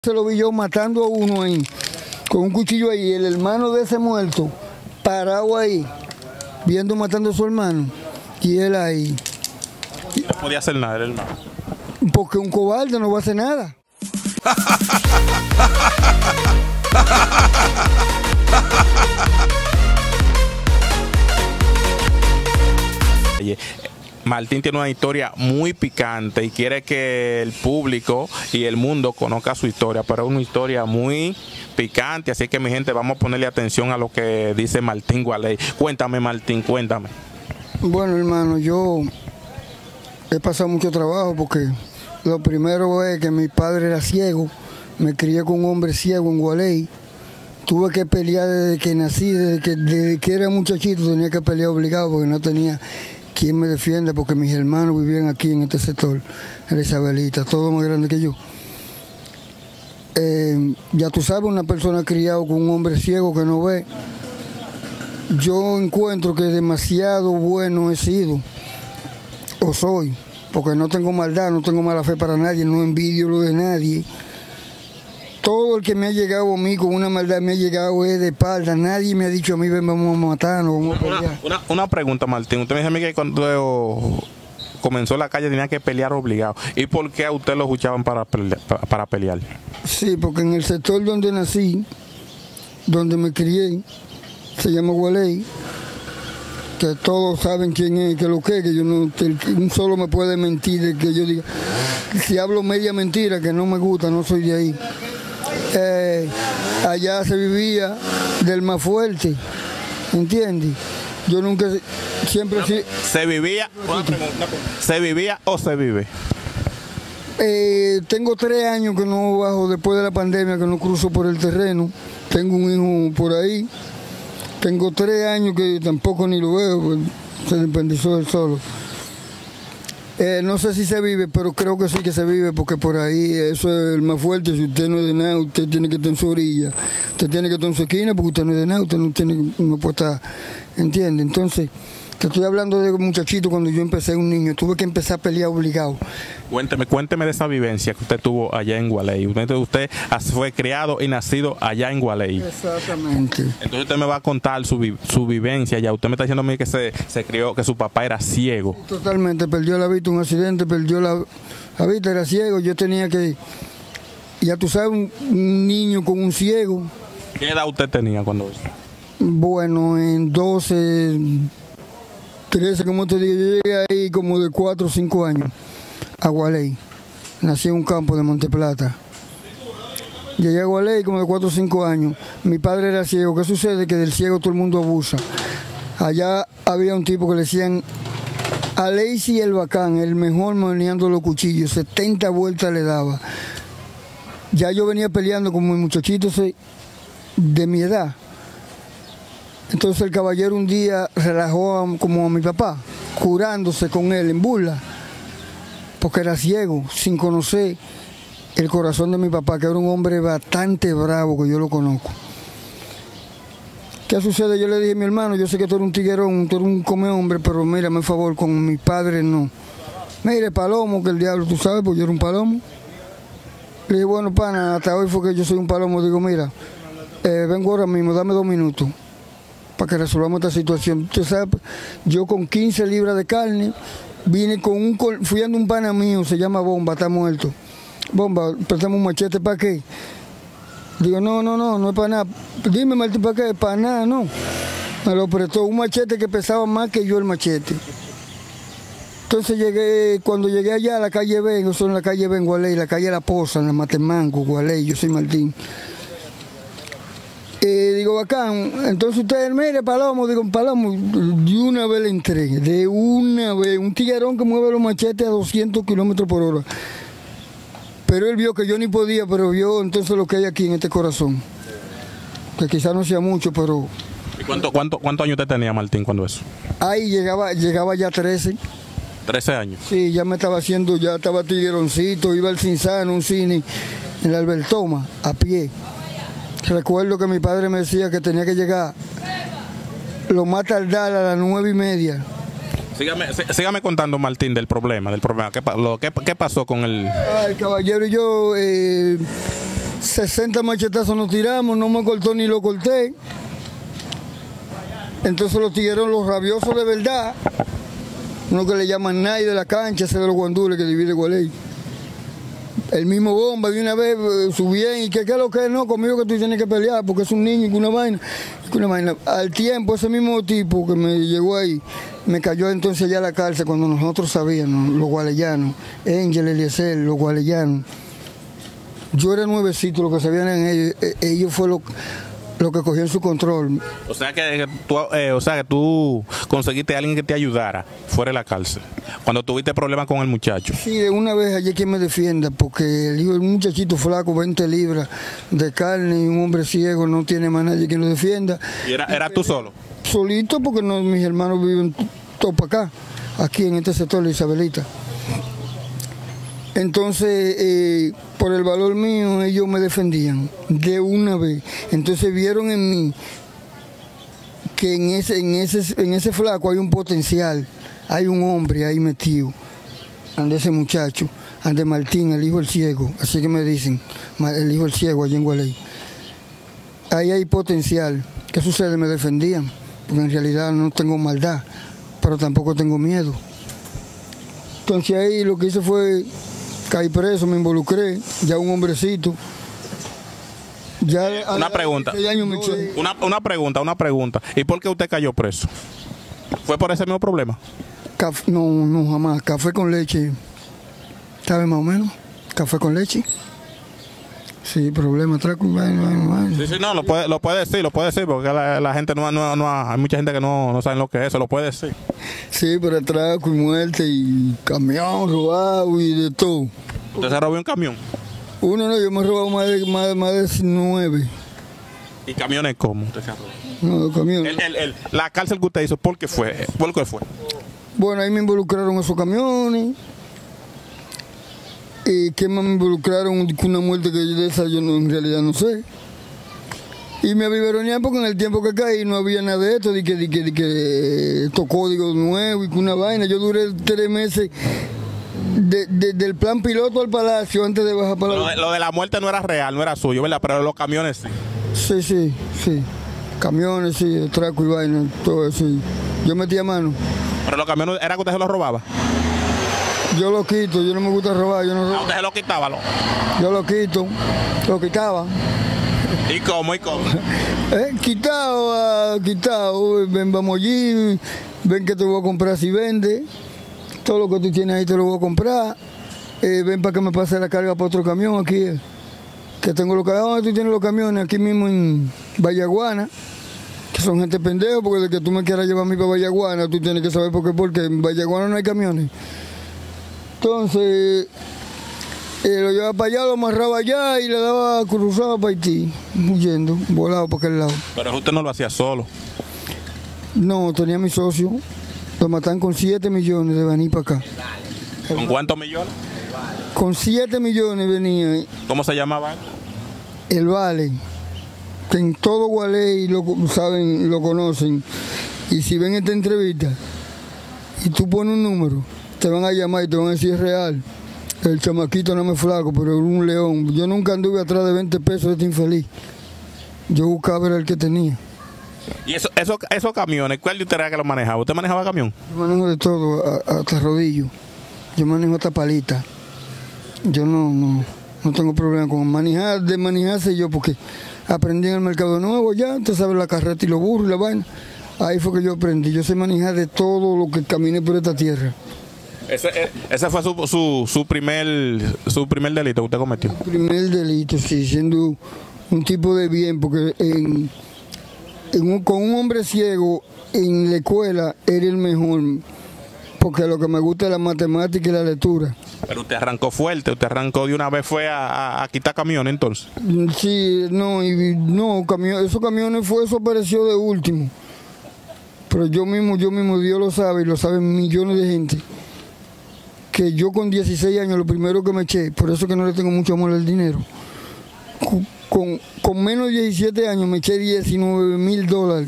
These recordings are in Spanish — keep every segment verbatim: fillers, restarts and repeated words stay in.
Se lo vi yo matando a uno ahí, con un cuchillo ahí, el hermano de ese muerto, parado ahí, viendo matando a su hermano, y él ahí. No podía hacer nada, el hermano. Porque un cobarde no va a hacer nada. Martín tiene una historia muy picante y quiere que el público y el mundo conozca su historia, pero es una historia muy picante, así que mi gente, vamos a ponerle atención a lo que dice Martín Gualey. Cuéntame, Martín, cuéntame. Bueno, hermano, yo he pasado mucho trabajo porque lo primero es que mi padre era ciego, me crié con un hombre ciego en Gualey. Tuve que pelear desde que nací, desde que, desde que era muchachito tenía que pelear obligado porque no tenía quien me defienda, porque mis hermanos vivían aquí en este sector, en la Isabelita, todos más grandes que yo. Eh, ya tú sabes, una persona criada con un hombre ciego que no ve, yo encuentro que demasiado bueno he sido, o soy, porque no tengo maldad, no tengo mala fe para nadie, no envidio lo de nadie. Todo el que me ha llegado a mí con una maldad me ha llegado es de espalda. Nadie me ha dicho a mí, ven, vamos a matarnos, vamos a pelear. Una, una, una pregunta, Martín. Usted me dice a mí que cuando comenzó la calle tenía que pelear obligado. ¿Y por qué a usted lo escuchaban para pelear, para, para pelear? Sí, porque en el sector donde nací, donde me crié, se llama Gualey, que todos saben quién es, que lo que es, que yo no, un solo me puede mentir, de que yo diga, si hablo media mentira, que no me gusta, no soy de ahí. Eh, allá se vivía del más fuerte, ¿entiendes? Yo nunca, siempre sí. ¿Se vivía? ¿Se vivía o se vive? Eh, tengo tres años que no bajo después de la pandemia, que no cruzo por el terreno. Tengo un hijo por ahí. Tengo tres años que tampoco ni lo veo, pues, se independizó él solo. Eh, no sé si se vive, pero creo que sí que se vive, porque por ahí eso es el más fuerte. Si usted no es de nada, usted tiene que estar en su orilla. Usted tiene que estar en su esquina, porque usted no es de nada, usted no tiene, no puede estar, ¿entiende? Entonces, te estoy hablando de un muchachito cuando yo empecé, un niño, tuve que empezar a pelear obligado. Cuénteme, cuénteme de esa vivencia que usted tuvo allá en Gualey. Usted, usted fue criado y nacido allá en Gualey. Exactamente. Entonces usted me va a contar su, su vivencia ya. Usted me está diciendo a mí que se, se crió, que su papá era ciego. Totalmente, perdió la vista, un accidente, perdió la, la vista, era ciego. Yo tenía que, ya tú sabes, un, un niño con un ciego. ¿Qué edad usted tenía cuando eso? Bueno, en doce, trece, como te digo, yo llegué ahí como de cuatro o cinco años a Gualey. Nací en un campo de Monteplata. Llegué a Gualey como de cuatro o cinco años. Mi padre era ciego. ¿Qué sucede? Que del ciego todo el mundo abusa. Allá había un tipo que le decían Alexis el Bacán, el mejor manejando los cuchillos. setenta vueltas le daba. Ya yo venía peleando con mis muchachitos de mi edad. Entonces el caballero un día relajó a, como a mi papá, curándose con él en burla, porque era ciego, sin conocer el corazón de mi papá, que era un hombre bastante bravo, que yo lo conozco. ¿Qué sucede? Yo le dije a mi hermano, yo sé que tú eres un tiguerón, tú eres un come hombre, pero mírame, por favor, con mi padre no. Mire, palomo, que el diablo, tú sabes, pues yo era un palomo. Le dije, bueno, pana, hasta hoy fue que yo soy un palomo. Digo, mira, eh, vengo ahora mismo, dame dos minutos para que resolvamos esta situación. Usted sabe, yo con quince libras de carne, vine con un, fui ando un pana mío, se llama Bomba, está muerto. Bomba, prestamos un machete, ¿para qué? Digo, no, no, no, no es para nada. Dime, Martín, ¿para qué? Para nada, no. Me lo prestó, un machete que pesaba más que yo el machete. Entonces llegué, cuando llegué allá a la calle B, yo soy en la calle B en Gualey, la calle La Poza, en la Matemango, Gualey, yo soy Martín. Eh, digo, bacán, entonces ustedes, mire, Palomo, digo, Palomo, de una vez le entregué, de una vez, un tiguerón que mueve los machetes a doscientos kilómetros por hora. Pero él vio que yo ni podía, pero vio entonces lo que hay aquí en este corazón, que quizás no sea mucho, pero... ¿Y cuánto, cuánto, cuántos años usted tenía, Martín, cuando eso? Ahí llegaba, llegaba ya trece. trece años. Sí, ya me estaba haciendo, ya estaba tigueroncito, iba al Cinzano, un cine, en la Albertoma, a pie. Recuerdo que mi padre me decía que tenía que llegar lo más tardar a las nueve y media. Sígame, sígame contando, Martín, del problema, del problema. ¿Qué, lo, qué, qué pasó con el...? Ah, el caballero y yo, eh, sesenta machetazos nos tiramos, no me cortó ni lo corté. Entonces los tigueros, los rabiosos de verdad, uno que le llaman Nay de la cancha, ese de los guandules que divide Gualey. El mismo bomba de una vez eh, subían y que qué es lo que no, conmigo que tú tienes que pelear porque es un niño y que una vaina, que una vaina. Al tiempo ese mismo tipo que me llegó ahí, me cayó entonces ya a la cárcel cuando nosotros sabíamos, los gualeyanos, Angel, Eliezer, los gualeyanos. Yo era nuevecito, lo que sabían en ellos, ellos fue lo, lo que cogió en su control. O sea que tú, eh, o sea que tú conseguiste a alguien que te ayudara fuera de la cárcel, cuando tuviste problemas con el muchacho. Sí, de una vez allí quien me defienda, porque el hijo del muchachito flaco, veinte libras de carne y un hombre ciego, no tiene más nadie que lo defienda. ¿Y era, eras tú solo? Solito, porque no, mis hermanos viven todos para acá, aquí en este sector de Isabelita. Entonces, eh, por el valor mío, ellos me defendían de una vez. Entonces vieron en mí que en ese, en ese, en ese flaco hay un potencial, hay un hombre ahí metido, ande ese muchacho, ande Martín, el hijo del ciego, así que me dicen, el hijo del ciego allá en Gualey. Ahí hay potencial. ¿Qué sucede? Me defendían, porque en realidad no tengo maldad, pero tampoco tengo miedo. Entonces ahí lo que hice fue caí preso, me involucré, ya un hombrecito. Ya una a, pregunta, a años me eché. una, una pregunta, una pregunta. ¿Y por qué usted cayó preso? ¿Fue por ese mismo problema? Café, no, no, jamás. Café con leche. ¿Sabe más o menos? Café con leche. Sí, problema, traco. Bueno, bueno, bueno. Sí, sí, no, lo puede, lo puede decir, lo puede decir, porque la, la gente no, no, no, hay mucha gente que no, no sabe lo que es eso, lo puede decir. Sí, pero atraco y muerte y camión robado y de todo. ¿Usted se robó un camión? Uno no, yo me he robado más de, más, más de nueve. ¿Y camiones cómo usted se robó? No, camiones. El, el, el, la cárcel que usted hizo, ¿por qué fue? ¿Por qué fue? Bueno, ahí me involucraron esos camiones. Y que me involucraron con una muerte que de esa yo no, en realidad no sé. Y me aviveronearon porque en el tiempo que caí no había nada de esto, de que, de que, de que estos códigos nuevos y que una vaina. Yo duré tres meses de, de, del plan piloto al palacio antes de bajar para la... Lo de, lo de la muerte no era real, no era suyo, ¿verdad? Pero los camiones sí. Sí, sí, sí. Camiones, sí, traco y vaina, todo eso. Yo metía mano. ¿Pero los camiones era que usted se los robaba? Yo lo quito, yo no me gusta robar, yo no robo. ¿A usted se lo quitaba? Lo? Yo lo quito, lo quitaba. ¿Y cómo? ¿Y cómo? Eh, quitado, uh, quitado, ven, vamos allí, ven que te voy a comprar si vende, todo lo que tú tienes ahí te lo voy a comprar, eh, ven para que me pase la carga para otro camión aquí, eh, que tengo los camiones, ¿dónde tú tienes los camiones? Aquí mismo en Vallaguana, que son gente pendejo, porque de que tú me quieras llevar a mí para Vallaguana, tú tienes que saber por qué, porque en Vallaguana no hay camiones. Entonces, eh, lo llevaba para allá, lo amarraba allá y le daba cruzado para Haití, huyendo, volado para aquel lado. Pero usted no lo hacía solo. No, tenía mi socio, lo mataron con siete millones de venir para acá. ¿Con cuántos millones? Con siete millones venía. ¿Cómo se llamaba? El Vale, que en todo Gualey lo saben, lo conocen. Y si ven esta entrevista y tú pones un número, te van a llamar y te van a decir es real. El chamaquito no me flaco, pero era un león. Yo nunca anduve atrás de veinte pesos de este infeliz. Yo buscaba era el que tenía. ¿Y eso, eso, esos camiones, cuál de usted era que los manejaba? ¿Usted manejaba camión? Yo manejo de todo, a, hasta rodillo. Yo manejo hasta palita. Yo no, no, no tengo problema con manejar, de manejarse yo, porque aprendí en el mercado nuevo ya, usted sabe la carreta y los burros y la vaina. Ahí fue que yo aprendí. Yo sé manejar de todo lo que caminé por esta tierra. Ese, ese fue su, su, su, primer, su primer delito que usted cometió. El primer delito, sí, siendo un tipo de bien, porque en, en un, con un hombre ciego en la escuela era el mejor, porque lo que me gusta es la matemática y la lectura. Pero usted arrancó fuerte, usted arrancó de una vez, fue a, a, a quitar camiones entonces. Sí, no, y, no camión, esos camiones fue, eso apareció de último. Pero yo mismo, yo mismo, Dios lo sabe y lo saben millones de gente, que yo con dieciséis años lo primero que me eché, por eso que no le tengo mucho amor al dinero, con, con, con menos de diecisiete años me eché diecinueve mil dólares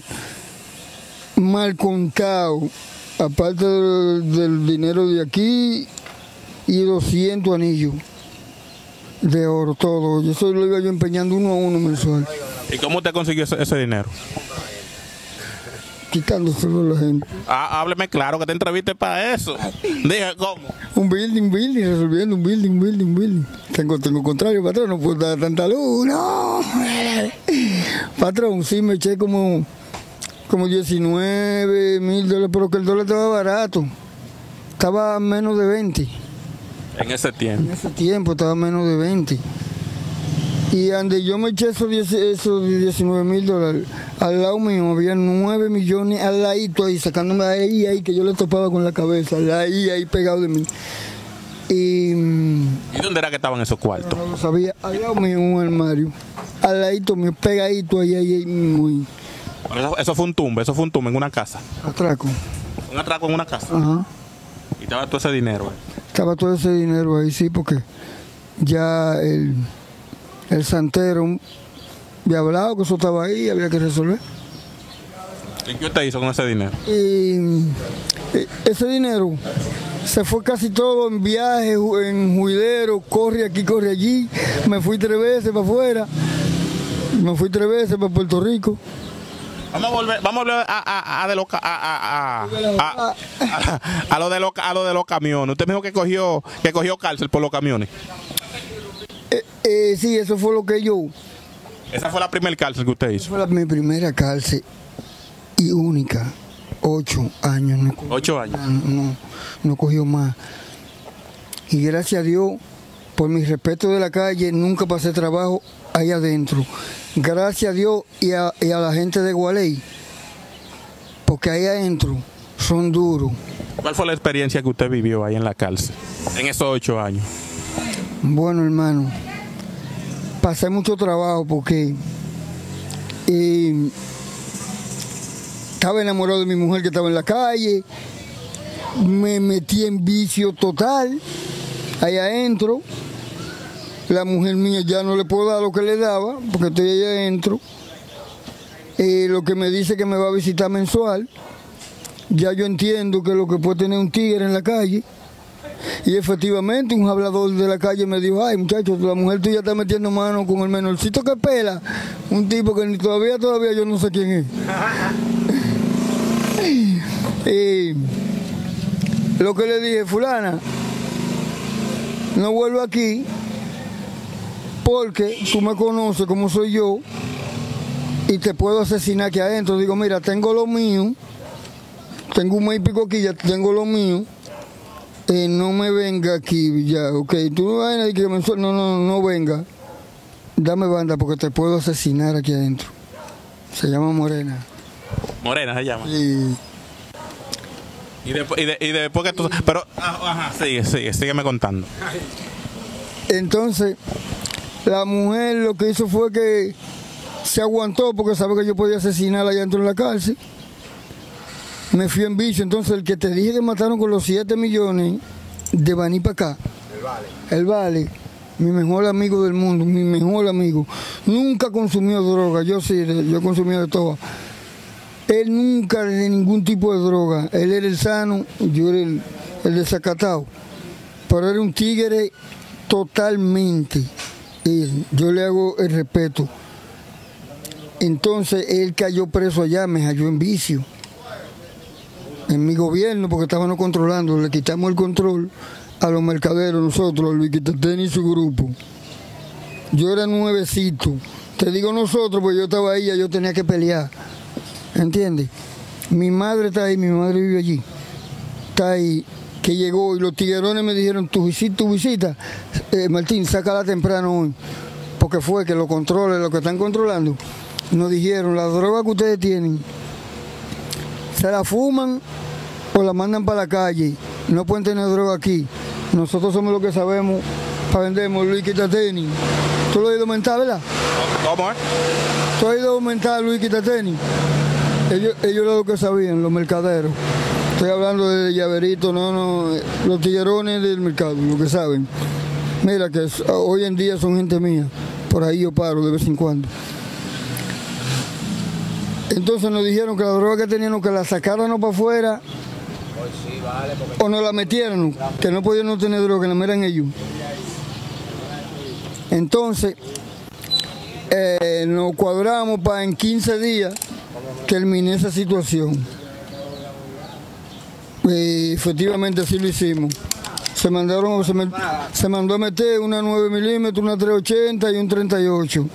mal contado, aparte del, del dinero de aquí y doscientos anillos. de oro, todo. Yo eso lo iba yo empeñando uno a uno mensual. ¿Y cómo te consiguió ese, ese dinero? Quitándoselo a la gente. Ah, hábleme claro, que te entreviste para eso. Dije, ¿cómo? Un building, un building, resolviendo un building, un building, un building. Tengo, tengo contrario, patrón, no puedo dar tanta luz, no. Patrón, sí, me eché como, como diecinueve mil dólares, pero que el dólar estaba barato. Estaba a menos de veinte. En ese tiempo. En ese tiempo estaba a menos de veinte. Y donde yo me eché esos, diez, esos diecinueve mil dólares, al lado mío había nueve millones al ladito ahí, sacándome ahí, ahí, que yo le topaba con la cabeza, ahí, ahí pegado de mí. Y, ¿Y dónde era que estaban esos cuartos? No lo sabía, al lado mío un armario, al ladito mío, pegadito ahí, ahí, ahí muy. Eso, eso fue un tumbe, eso fue un tumbe en una casa. Atraco. Un atraco en una casa. Ajá. Y estaba todo ese dinero ahí. Estaba todo ese dinero ahí, sí, porque ya el. El santero había hablado que eso estaba ahí, había que resolver. ¿Y qué usted hizo con ese dinero? Y ese dinero se fue casi todo en viajes, en juidero, corre aquí, corre allí. Me fui tres veces para afuera, me fui tres veces para Puerto Rico. Vamos a volver, vamos a volver a, a, a, de los, a, a, a, a, a, a lo de los, a lo de los camiones. Usted me dijo que cogió, que cogió cárcel por los camiones. Eh, eh, sí, eso fue lo que yo... Esa fue la primera cárcel que usted hizo. Esa fue la, mi primera cárcel y única. Ocho años. No cogió, Ocho años. No, no cogió más. Y gracias a Dios, por mi respeto de la calle, nunca pasé trabajo ahí adentro. Gracias a Dios y a, y a la gente de Gualey, porque ahí adentro son duros. ¿Cuál fue la experiencia que usted vivió ahí en la cárcel, en esos ocho años? Bueno, hermano, pasé mucho trabajo porque eh, estaba enamorado de mi mujer que estaba en la calle, me metí en vicio total, ahí adentro. La mujer mía ya no le puedo dar lo que le daba, porque estoy ahí adentro. Eh, lo que me dice que me va a visitar mensual, ya yo entiendo que lo que puede tener un tigre en la calle. Y efectivamente un hablador de la calle me dijo, ay muchachos, la mujer tuya está metiendo mano con el menorcito que pela, un tipo que ni todavía, todavía yo no sé quién es. Y lo que le dije, fulana, no vuelvo aquí porque tú me conoces como soy yo y te puedo asesinar aquí adentro. Digo, mira, tengo lo mío, tengo un mes y pico aquí, ya tengo lo mío. Eh, no me venga aquí ya, ok, tú no vas a ir que me... no, no, no venga, dame banda porque te puedo asesinar aquí adentro. Se llama Morena. Morena se llama. Y, y, después, y, de, y después que tú, pero, ajá, sigue, sigue, sígueme contando. Entonces, la mujer lo que hizo fue que se aguantó porque sabe que yo podía asesinarla allá dentro de la cárcel. Me fui en bicho, entonces el que te dije que mataron con los siete millones de Baní para acá, el Vale. el Vale, mi mejor amigo del mundo, mi mejor amigo, nunca consumió droga, yo sí, yo consumí de todo. Él nunca de ningún tipo de droga, él era el sano, yo era el, el desacatado, pero era un tigre totalmente, y yo le hago el respeto. Entonces él cayó preso allá, me halló en vicio. En mi gobierno, porque estábamos controlando, le quitamos el control a los mercaderos, nosotros, Luis Quitateni y su grupo. Yo era nuevecito. Te digo nosotros, porque yo estaba ahí, yo tenía que pelear. ¿Entiendes? Mi madre está ahí, mi madre vive allí. Está ahí, que llegó y los tiguerones me dijeron, tu visita, tu visita, eh, Martín, sácala temprano hoy. Porque fue que los controles, los que están controlando, nos dijeron, la droga que ustedes tienen, se la fuman o la mandan para la calle. No pueden tener droga aquí. Nosotros somos los que sabemos para vendemos. Luis Quitateni. ¿Tú lo has ido a aumentar, verdad? ¿Cómo es? ¿Tú has ido a aumentar a Luis Quitateni? Ellos, ellos eran lo que sabían, los mercaderos. Estoy hablando de llaverito, no, no, los tiguerones del mercado, lo que saben. Mira que hoy en día son gente mía. Por ahí yo paro de vez en cuando. Entonces nos dijeron que la droga que teníamos que la sacaran para afuera o nos la metieran, que no podían no tener droga, que no eran ellos. Entonces, eh, nos cuadramos para en quince días terminar esa situación. Y efectivamente así lo hicimos. Se mandaron, se, me, se mandó a meter una nueve milímetros, una tres ochenta y un treinta y ocho.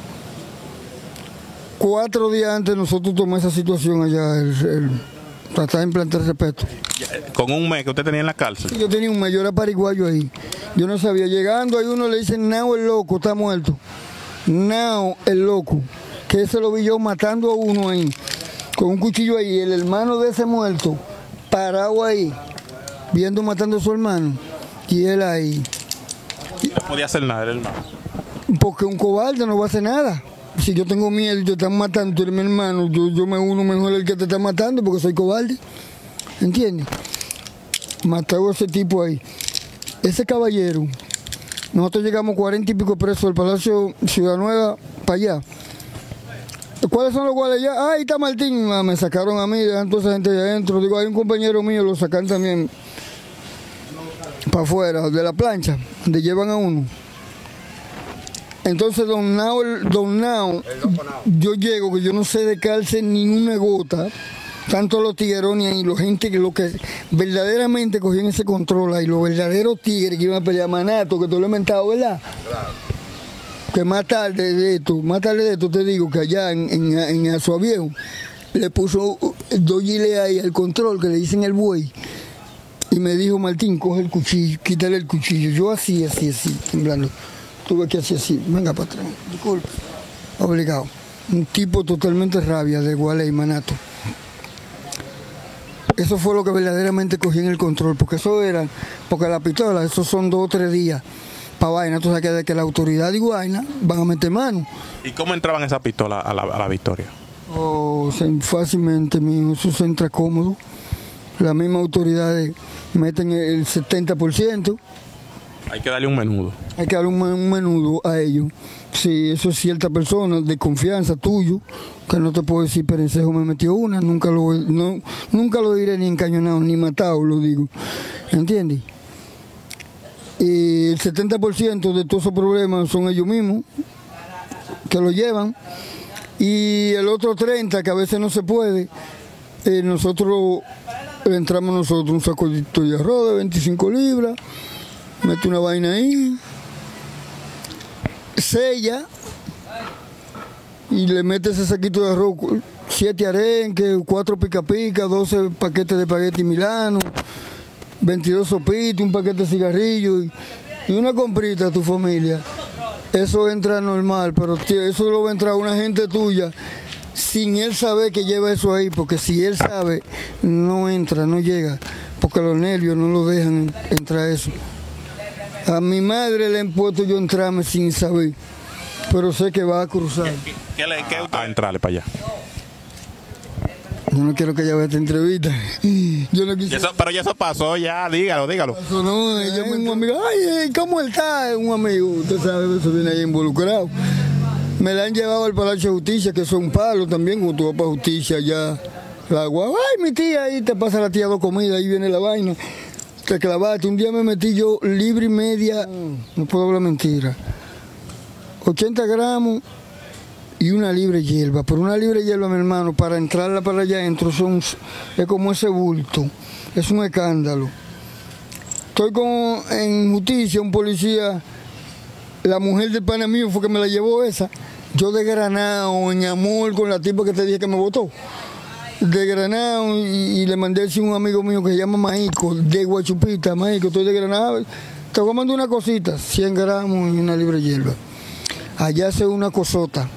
Cuatro días antes nosotros tomamos esa situación allá, el, el, tratar de implantar respeto. Con un mes que usted tenía en la cárcel. Yo tenía un mayor pariguayo ahí. Yo no sabía. Llegando ahí uno le dicen, Nao el loco, está muerto. Nao el loco. Que ese lo vi yo matando a uno ahí, con un cuchillo ahí. El hermano de ese muerto, parado ahí, viendo matando a su hermano. Y él ahí. No podía hacer nada, el hermano. Porque un cobarde no va a hacer nada. Si yo tengo miedo y te están matando, tú eres mi hermano, yo, yo me uno mejor el que te está matando porque soy cobarde. ¿Entiendes? Matado a ese tipo ahí. Ese caballero, nosotros llegamos cuarenta y pico presos del Palacio Ciudad Nueva para allá. ¿Cuáles son los cuales allá? Ah, ahí está Martín. Ah, me sacaron a mí, dejan toda esa gente allá adentro. Digo, hay un compañero mío, lo sacan también para afuera, de la plancha, donde llevan a uno. Entonces, don Nao, don Nao, yo llego, que yo no sé de cárcel ni una gota, tanto los tiguerones y los gente que lo que verdaderamente cogían ese control ahí, los verdaderos tigres que iban a pelear Manato, que tú lo he mentado, ¿verdad? Claro. Que más tarde de esto, más tarde de esto te digo que allá en, en, en Azuaviejo le puso dos giles ahí al control, que le dicen el buey, y me dijo, Martín, coge el cuchillo, quítale el cuchillo. Yo así, así, así, temblando. Tuve que hacer así, venga para atrás, disculpe, obligado. Un tipo totalmente rabia de Gualey, Manato. Eso fue lo que verdaderamente cogí en el control, porque eso era, porque la pistola, esos son dos o tres días para vaina, tú sabes que de que la autoridad de Guayna van a meter mano. ¿Y cómo entraban esas pistolas a la, a la Victoria? Oh, fácilmente, mijo, eso se entra cómodo. Las mismas autoridades meten el setenta por ciento. Hay que darle un menudo. Hay que darle un, un menudo a ellos. Si eso es cierta persona de confianza tuyo, que no te puedo decir, Perencejo me metió una, nunca lo, no, nunca lo diré ni encañonado, ni matado, lo digo. ¿Entiendes? Y el setenta por ciento de todos esos problemas son ellos mismos, que lo llevan. Y el otro treinta por ciento, que a veces no se puede, eh, nosotros le entramos nosotros un saco de arroz de veinticinco libras, mete una vaina ahí, sella y le mete ese saquito de arroz, siete arenques, cuatro pica pica, doce paquetes de espagueti milano, veintidós sopitos, un paquete de cigarrillos y, y una comprita a tu familia. Eso entra normal, pero tío, eso lo va a entrar una gente tuya sin él saber que lleva eso ahí, porque si él sabe, no entra, no llega, porque los nervios no lo dejan entrar eso. A mi madre le he puesto yo entrarme sin saber, pero sé que va a cruzar. ¿Qué, qué le qué a entrarle para allá? Yo no quiero que ella vea esta entrevista. Yo no quise... eso, pero ya eso pasó, ya, dígalo, dígalo. Pasó, no, ella es un amigo, ay, ¿cómo él está? Un amigo, usted sabe, eso viene ahí involucrado. Me la han llevado al Palacio de Justicia, que son palos también, cuando tú vas para Justicia allá. La agua, ay, mi tía, ahí te pasa la tía dos comidas, ahí viene la vaina. Te clavaste, un día me metí yo libre y media, no puedo hablar mentira, ochenta gramos y una libre hierba. Pero una libre hierba, mi hermano, para entrarla para allá adentro son, es como ese bulto, es un escándalo. Estoy con, en Justicia, un policía, la mujer del pana mío fue que me la llevó esa, yo de Granado, en amor con la tipa que te dije que me botó. De Granado y, y le mandé a un amigo mío que se llama Maíco, de Guachupita, Maíco, estoy de Granado, te voy a mandar una cosita, cien gramos y una libre hierba. Allá hace una cosota.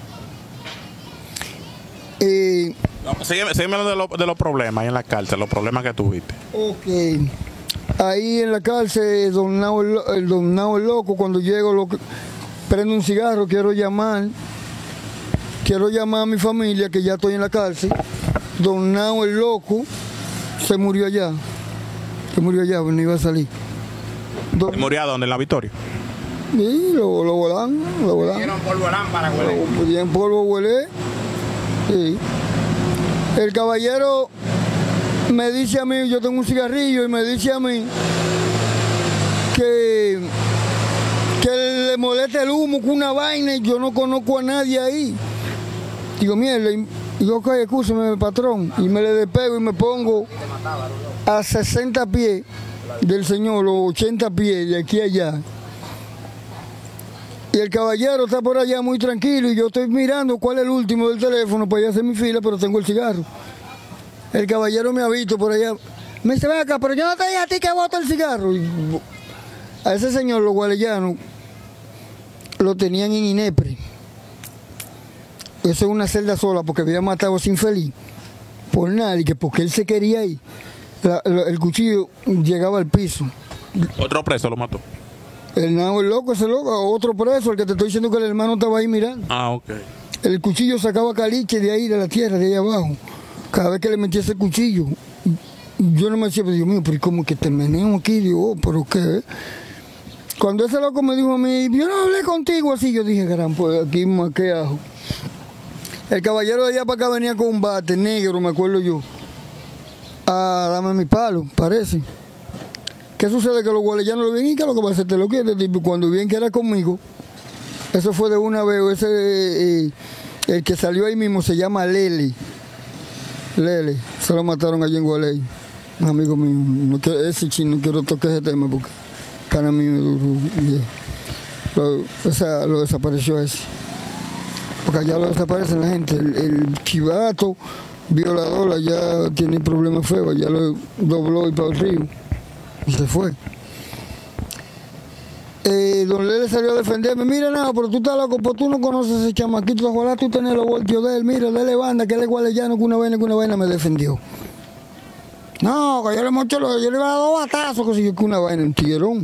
Eh, no, sígueme, sígueme de, lo, de los problemas ahí en la cárcel, los problemas que tuviste. Ok. Ahí en la cárcel, don Nao el, el, don Nao el loco, cuando llego, lo, prendo un cigarro, quiero llamar, quiero llamar a mi familia, que ya estoy en la cárcel. Don Nao el loco se murió allá, se murió allá, no iba a salir. Don... ¿Se murió a dónde? ¿En la Victoria? Sí, lo, lo volan, lo volan. Pusieron polvo lámpara, huele. Lo pusieron polvo, huele. Sí. El caballero me dice a mí, yo tengo un cigarrillo y me dice a mí que, que le molesta el humo, con una vaina, y yo no conozco a nadie ahí. Digo, mierda, y yo, ok, escúchame, patrón, y me le despego y me pongo a sesenta pies del señor, o ochenta pies de aquí a allá. Y el caballero está por allá muy tranquilo y yo estoy mirando cuál es el último del teléfono para ir a hacer mi fila, pero tengo el cigarro. El caballero me ha visto por allá. Me dice, ven acá, pero yo no te dije a ti que bota el cigarro. Y a ese señor, los gualellanos, lo tenían en Inepre. Eso es una celda sola porque había matado a ese infeliz. Por nada, y que porque él se quería ir. La, la, el cuchillo llegaba al piso. Otro preso lo mató. El nabo, el loco, ese loco, otro preso, el que te estoy diciendo que el hermano estaba ahí mirando. Ah, ok. El cuchillo sacaba caliche de ahí, de la tierra, de ahí abajo. Cada vez que le metía ese cuchillo, yo no me decía, Dios mío, pero ¿cómo que te meneo aquí? Digo, oh, ¿pero qué? Cuando ese loco me dijo a mí, yo no hablé contigo así, yo dije, caramba, pues aquí más que ajo. El caballero de allá para acá venía con un bate negro, me acuerdo yo. Ah, dame mi palo, parece. ¿Qué sucede? Que los gualellanos lo ven y que lo que va a hacer te lo quiere. Cuando bien que era conmigo, eso fue de una vez, ese, eh, el que salió ahí mismo se llama Lele. Lele, se lo mataron allí en Gualey, un amigo mío. No quiero, ese chino, no quiero tocar ese tema porque cara mío es duro. Lo, o sea, lo desapareció ese. Porque allá lo desaparecen la gente. El, el chivato, violador, allá tiene problemas feos, allá lo dobló y para el río. Y se fue. Eh, don Lele salió a defenderme. Mira, nada, pero tú estás loco, pues tú no conoces a ese chamaquito. Ojalá tú tenés los voltios de él. Mira, dale banda, que él es gualellano, que una vaina, que una vaina me defendió. No, que yo le mocho, yo le iba a dar dos batazos, que si yo que una vaina, un tiguerón.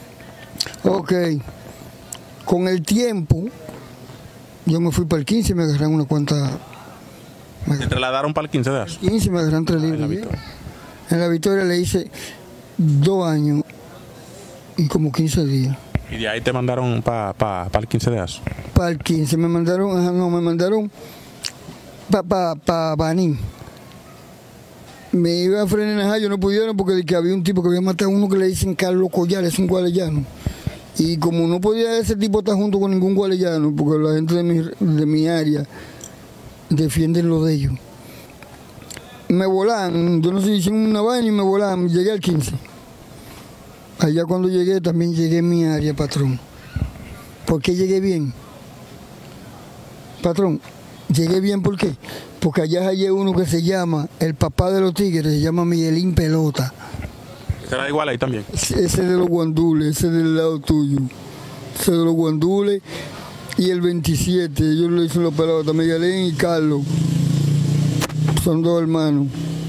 Ok. Con el tiempo, yo me fui para el quince y me agarraron una cuanta. Me ¿Te trasladaron para el quince de eso? quince me agarraron tres libras. En la Victoria. En la Victoria le hice dos años y como quince días. ¿Y de ahí te mandaron para pa, pa el quince de eso? Para el quince, me mandaron, ajá, no, me mandaron para pa, pa Baní. Me iba a frenar, yo no pudieron porque que había un tipo que había matado a uno que le dicen Carlos Collar, es un gualellano. Y como no podía ese tipo estar junto con ningún gualellano, porque la gente de mi, de mi área defienden lo de ellos. Me volaban, yo no sé, hicieron una vaina y me volaban, llegué al quince. Allá cuando llegué también llegué en mi área, patrón. ¿Por qué llegué bien? Patrón, llegué bien ¿por qué? Porque allá hay uno que se llama, el papá de los tigres, se llama Miguelín Pelota. ¿Será igual ahí también? Ese de los guandules, ese del lado tuyo. Ese de los guandules y el veintisiete, ellos lo hicieron los pelotas, Miguelín y Carlos. Son dos hermanos.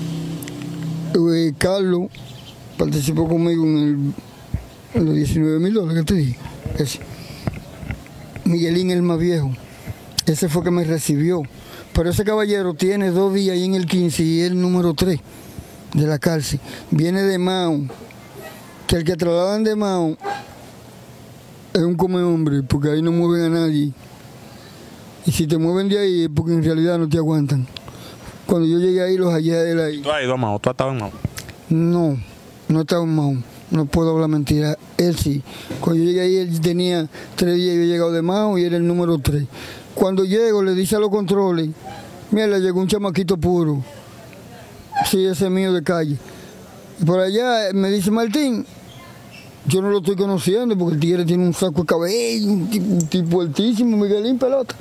Eh, Carlos participó conmigo en, el, en los diecinueve mil dólares que te dije. Ese. Miguelín, el más viejo. Ese fue que me recibió. Pero ese caballero tiene dos días ahí en el quince y es el número tres de la cárcel. Viene de Mao. Que el que trasladan de Mao es un come hombre, porque ahí no mueven a nadie. Y si te mueven de ahí es porque en realidad no te aguantan. Cuando yo llegué ahí, los hallé a él ahí. ¿Tú has ido a Mao? ¿Tú has estado en Mao? No, no estaba en Mao. No puedo hablar mentira. Él sí. Cuando yo llegué ahí, él tenía tres días. Yo he llegado de Mao y era el número tres. Cuando llego, le dice a los controles, mira, le llegó un chamaquito puro. Sí, ese es mío de calle. Y por allá me dice, Martín, yo no lo estoy conociendo porque el tigre tiene un saco de cabello, un tipo, un tipo altísimo, Miguelín Pelota.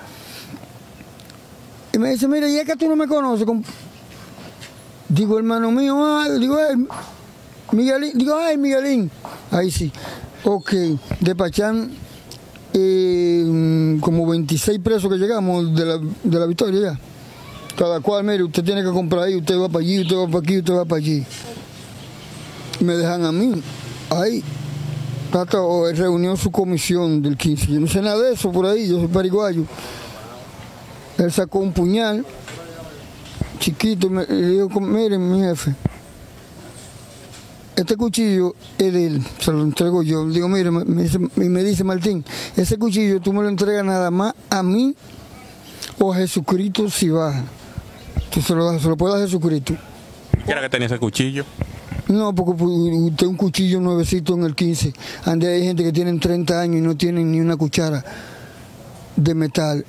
Y me dice, mira, y es que tú no me conoces. Digo, hermano mío, ay, digo, ay, Miguelín, digo, ay, Miguelín. Ahí sí. Ok, despachan eh, como veintiséis presos que llegamos de la, de la Victoria ya. Cada cual, mire, usted tiene que comprar ahí, usted va para allí, usted va para aquí, usted va para allí. Me dejan a mí, ahí. Tata reunió su comisión del quince. Yo no sé nada de eso por ahí, yo soy pariguayo. Él sacó un puñal chiquito y me dijo, miren mi jefe, este cuchillo es de él, se lo entrego yo. Digo, mire, me dice, me dice Martín, ese cuchillo tú me lo entregas nada más a mí o a Jesucristo si baja. Tú se lo, das, se lo puedes dar a Jesucristo. ¿Qué era que tenía ese cuchillo? No, porque pues, usted un cuchillo nuevecito en el quince. Ande hay gente que tienen treinta años y no tienen ni una cuchara de metal.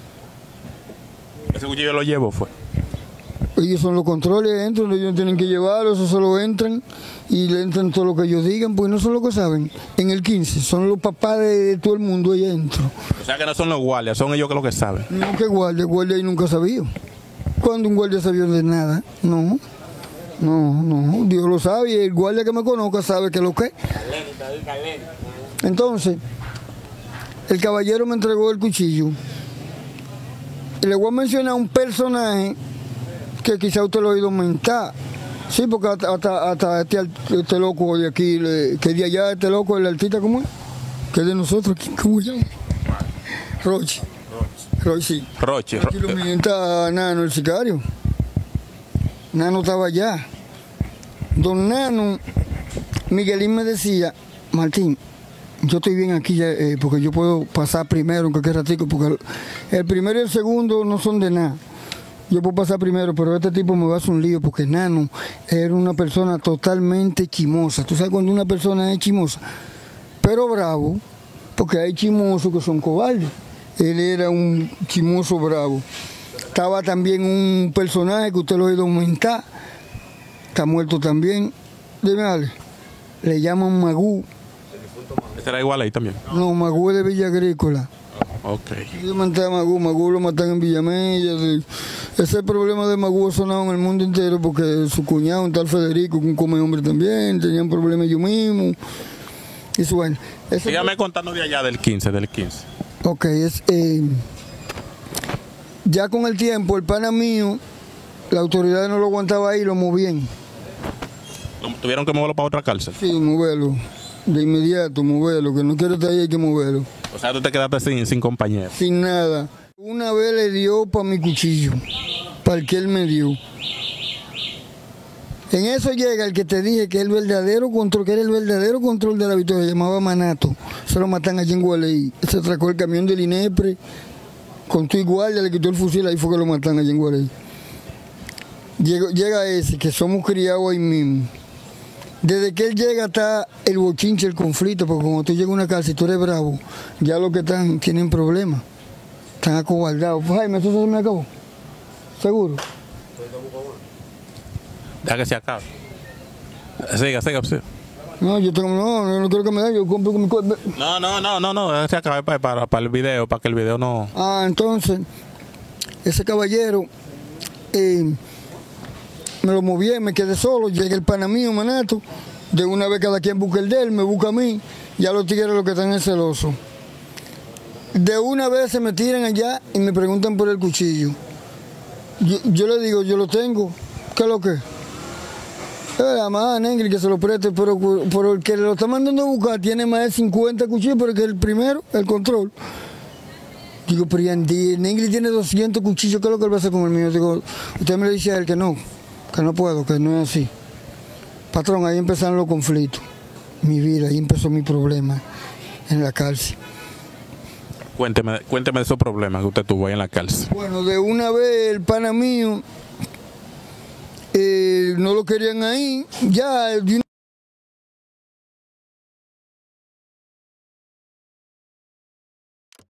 ¿Ese cuchillo lo llevo fue? Ellos son los controles, entran, ellos tienen que llevarlo, eso solo entran y le entran todo lo que ellos digan, porque no son los que saben. En el quince son los papás de, de todo el mundo ahí adentro. O sea que no son los guardias, son ellos que lo que saben. No, que guardia, guardia ahí nunca sabía. ¿Cuándo un guardia sabía de nada? No, no, no, Dios lo sabe y el guardia que me conozca sabe que lo que. Entonces, el caballero me entregó el cuchillo. Y le voy a mencionar un personaje que quizá usted lo ha oído mentar. Sí, porque hasta, hasta, hasta este, este loco de aquí, que de allá, este loco, el artista, ¿cómo es? Que es de nosotros, ¿cómo se llama? Roche. Roche, sí. Roche. Aquí lo mienta Nano, el sicario. Nano estaba allá. Don Nano, Miguelín me decía, Martín, yo estoy bien aquí ya, eh, porque yo puedo pasar primero en cualquier ratico, porque el, el primero y el segundo no son de nada. Yo puedo pasar primero, pero este tipo me va a hacer un lío, porque Nano era una persona totalmente chimosa. ¿Tú sabes cuando una persona es chimosa? Pero bravo, porque hay chimosos que son cobardes. Él era un chimoso bravo. Estaba también un personaje que usted lo ha oído aumentar, está muerto también. Dime, Ale, le llaman Magú. ¿Este era igual ahí también? No, Magú es de Villa Agrícola. Ok. Yo maté a Magú, Magú lo matan en Villamella. Sí. Ese problema de Magú ha sonado en el mundo entero porque su cuñado, un tal Federico, un come hombre también, tenían problemas yo mismo. Y su bueno. Sígame contando de allá del quince, del quince. Ok, es, eh, ya con el tiempo, el pana mío, la autoridad no lo aguantaba ahí, lo movían. ¿Tuvieron que moverlo para otra cárcel? Sí, moverlo. De inmediato, moverlo. Que no quiere estar ahí, hay que moverlo. O sea, tú te quedaste sin, sin compañero. Sin nada. Una vez le dio para mi cuchillo, para el que él me dio. En eso llega el que te dije que es el verdadero control, que era el verdadero control de la Victoria, se llamaba Manato. Se lo matan allí en Gualey. Se atracó el camión del INEPRE, con tu guardia, le quitó el fusil, ahí fue que lo matan allí en Gualey. Llega, llega ese, que somos criados ahí mismo. Desde que él llega está el bochinche, el conflicto, porque cuando tú llegas a una casa y tú eres bravo, ya los que están tienen problemas, están acobardados. Pues, Jaime, ¿eso se me acabó? ¿Seguro? Deja que se acabe. Siga, siga, siga. No, yo tengo, no, no, no quiero que me den, yo compro con mi cuerpo. No, no, no, no, no, se acabe para, para, para el video, para que el video no... Ah, entonces, ese caballero, eh, me lo moví, me quedé solo, llega el pana mío, Manato, de una vez cada quien busca el de él, me busca a mí, ya los tigres lo que están es celoso. De una vez se me tiran allá y me preguntan por el cuchillo. Yo, yo le digo, yo lo tengo, ¿qué es lo que? La más Nengri que se lo preste, pero, pero el que lo está mandando a buscar tiene más de cincuenta cuchillos, pero que el primero, el control. Digo, pero ya Nengri tiene doscientos cuchillos, ¿qué es lo que él va a hacer con el mío? Digo, usted me le dice a él que no, que no puedo, que no es así. Patrón, ahí empezaron los conflictos. Mi vida, ahí empezó mi problema en la cárcel. Cuénteme, cuénteme de esos problemas que usted tuvo ahí en la cárcel. Bueno, de una vez el pana mío, eh, no lo querían ahí, ya de una